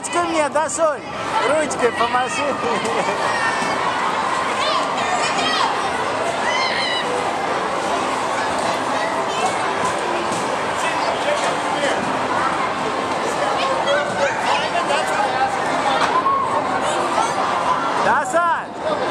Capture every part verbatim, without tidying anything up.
Ручкой мне, Дашуль, ручкой помаши. Даша!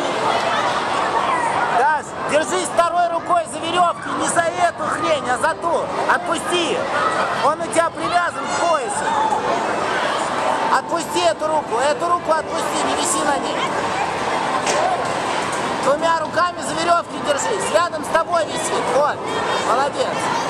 Даш, держись второй рукой за веревки, не за эту хрень, а за ту. Отпусти. Он у тебя привязан к поясу. Отпусти эту руку, эту руку отпусти, не виси на ней. Двумя руками за веревки держись, рядом с тобой висит. Вот, молодец.